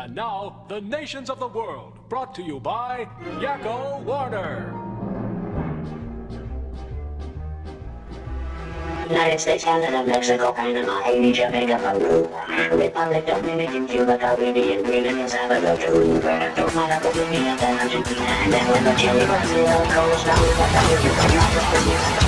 And now, the nations of the world, brought to you by Yakko Warner. United States, Canada, Mexico, Panama, Haiti, Jamaica, Peru, Republic, Dominican, Cuba, Caribbean, Greenland, El Salvador, Peru, Puerto Rico, Bolivia, then Argentina, and then when the Chile, Brazil, Costa Rica,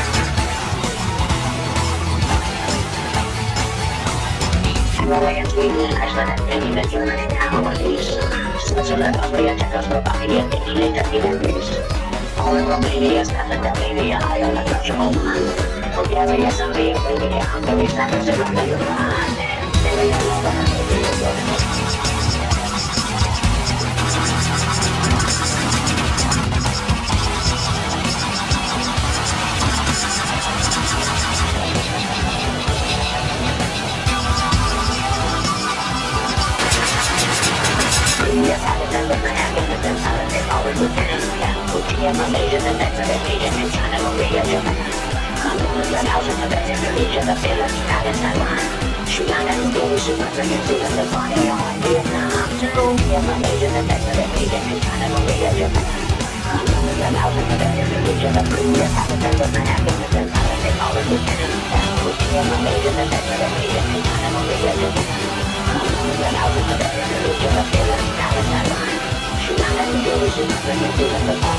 Norway and Sweden, Iceland and Finland, Germany, Hungary, Switzerland, Austria, Czechoslovakia, Italy, Turkey, and Greece. Poland, Romania, Scotland, Albania, Ireland, Russia, Oman, Bulgaria, Serbia, Romania, Hungary, Cyprus, and Iran. Malaysia, the Mexican region, and China, Korea, Japan. Hallelujah, thousands of Indonesia, the Philippines, Taiwan, Sri Lanka, Indonesia, New Zealand, Japan, Vietnam, Korea, Malaysia, the Mexican region, and China, Korea, Japan. Hallelujah, thousands of Indonesia, the Korea, Taiwan, Afghanistan, Nepal, Korea, Malaysia, the Mexican region, and China, Korea, Japan. Hallelujah, thousands of Indonesia, the Philippines, Taiwan. Sri Lanka, Indonesia, New Zealand, Japan,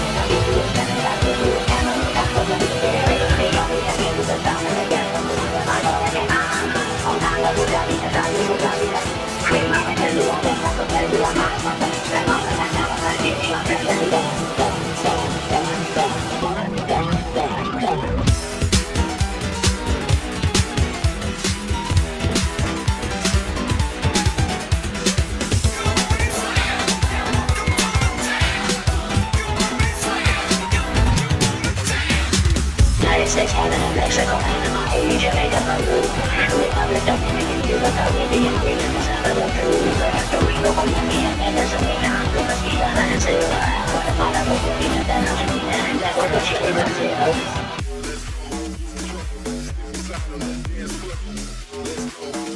States, Canada, Mexico, Panama, Haiti, Jamaica, Peru, Republic, Dominican, Cuba, Caribbean, Greenland, El Salvador, Peru, Puerto Rico, Bolivia, Venezuela, Venezuela, Venezuela, Guatemala, Bolivia, then Argentina, and Ecuador, Chile, Brazil.